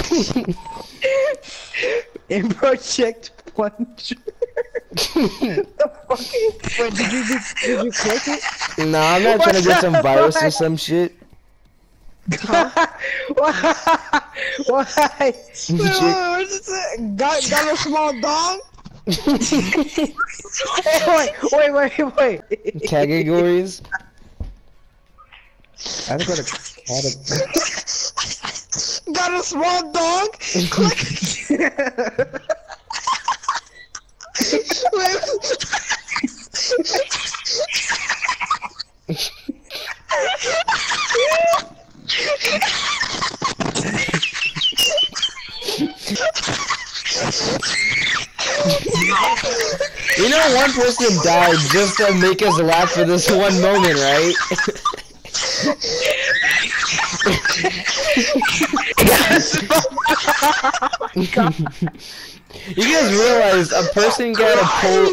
Project plunger. The fucking. Wait, did you click it? Nah, I'm not trying to get some virus or some shit. Huh? Why? Got a small dong? Wait. Categories? I got a Got a small dog? Click. You know, one person died just to make us laugh for this one moment, right? You guys realize a person got a pole.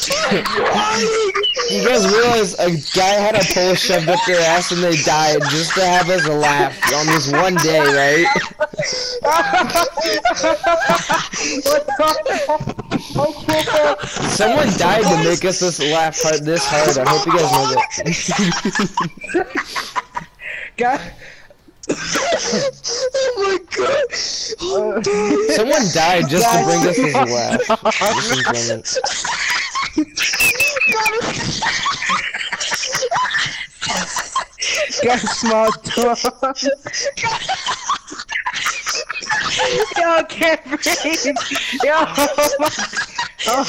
You guys realize a guy had a pole shoved up their ass and they died just to have us laugh on this one day, right? Someone died to make us laugh this hard. I hope you guys know that. God. Oh my god! Someone died just to bring us this laugh. Got a small dog. Yo, I can't breathe. Yo. Oh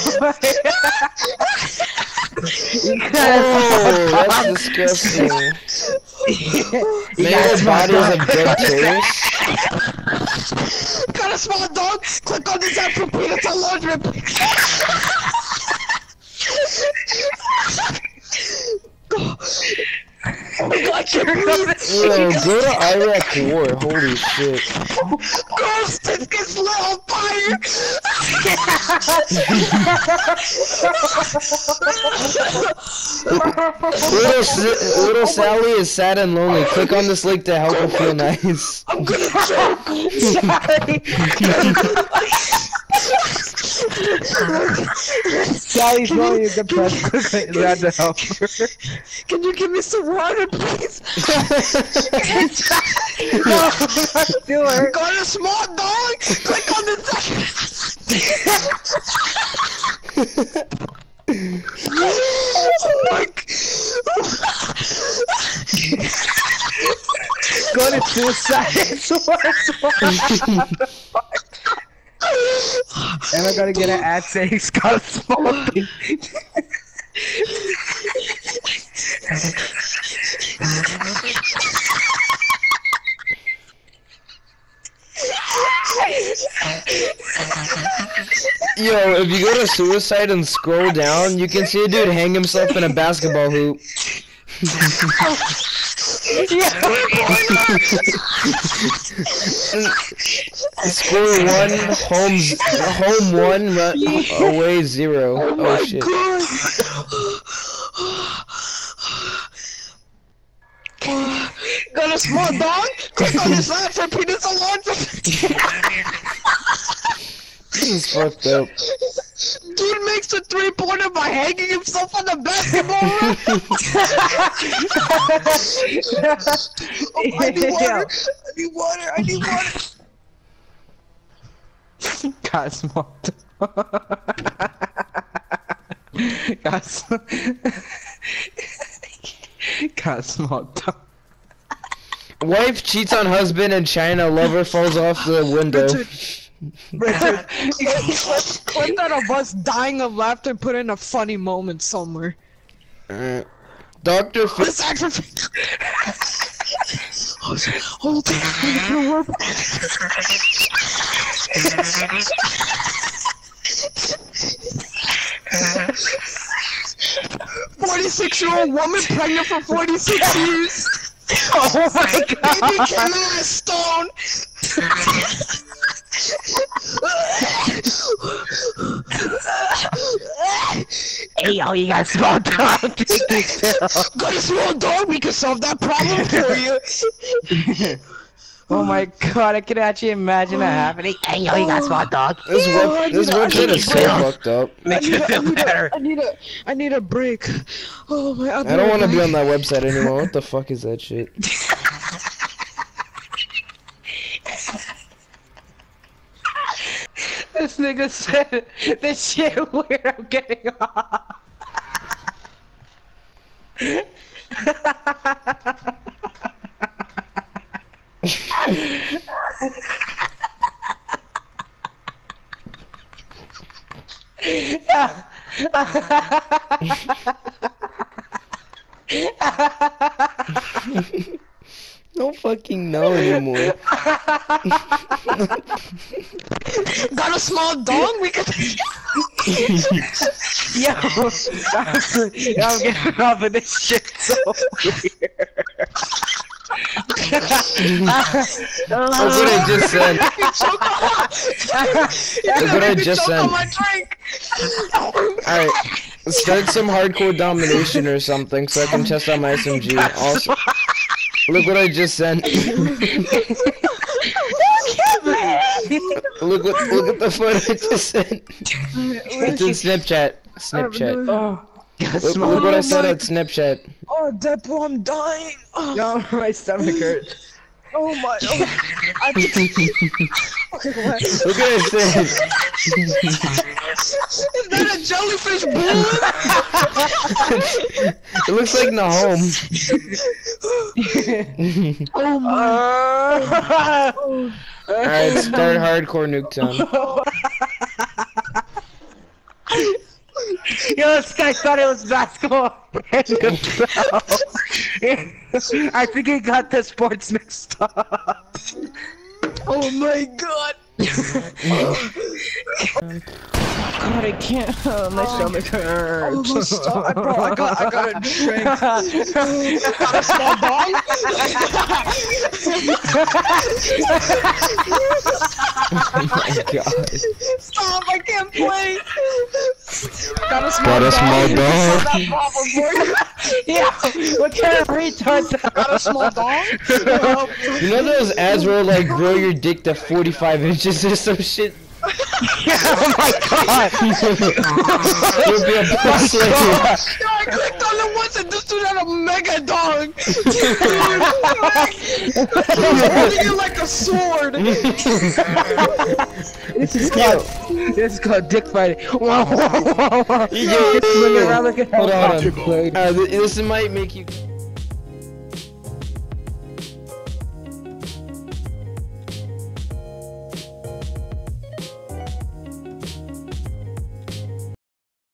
that's disgusting. Maybe the body is a dead tourist. Got a small dog. Click on this app for peanuts and laundry. Oh my god, you're coming. Yo, go to Iraq War. Holy shit. Girls, this gets lit on fire. Little Sally is sad and lonely. Click on this link to help her feel nice. I'm gonna choke. Sorry. Sally's lonely and depressed. Glad to help her. Can you give me some water, please? No, do it. Got a small dog. Click on the oh my god. Go to suicide. And I gotta get an ad saying Scott small thing. Yo, if you go to suicide and scroll down, you can see a dude hang himself in a basketball hoop. Score 1, home 1, away 0. Oh shit. Got a small dog? Click on his app for peanuts and laundry. This is fucked up. Dude makes a 3-pointer by hanging himself on the basketball rim. Oh, I need water. Got a small dog. Got a small dog. Wife cheats on husband in China, lover falls off the window. Richard, clip that of us dying of laughter and put in a funny moment somewhere. Dr. This actually. Hold on. 46-year-old woman pregnant for 46 years. Oh my god. Baby came out of stone. Hey yo, you got a small dog. Got a small dog, we can solve that problem for you. Oh my god, I can actually imagine that happening. Hey, yo, you got small dog. This website is so fucked up. Makes me feel better. I need a break. Oh my. I don't want to be on that website anymore. What the fuck is that shit? This nigga said this shit weird. I'm getting off. Don't fucking know anymore. Got a small dong? We could. Yo, I'm getting off of this shit so weird. Look what I just said. Look what I just said. Alright, start some hardcore domination or something so I can test out my SMG. Also, look what I just sent. Look at the photo I just sent. It's in Snapchat. Look what I said at Snapchat. Oh, Deadpool, I'm dying. Oh, No, my stomach hurts. oh my. Oh. Look what I said. Is that a jellyfish balloon? It looks like Nahom. Oh my. Alright, start hardcore Nuketown. Yo, this guy thought it was basketball. I think he got the sports mixed up. Oh my god. God, I can't. My stomach hurts. Oh, stop, bro. I got a drink. Got a small dong? Oh my god. Stop, I can't play. Got a small dong. Yeah, what kind of retard? Got a small dong? You know those ads where like grow your dick to 45 inches or some shit? Oh my god! You'll be a boss lady. No, I clicked on the ones that this dude had a mega dong. He's holding it like a sword. This is called dick fighting. Whoa, whoa, whoa, whoa. Yo, Swinging around like a hold on. helicopter blade. This might make you.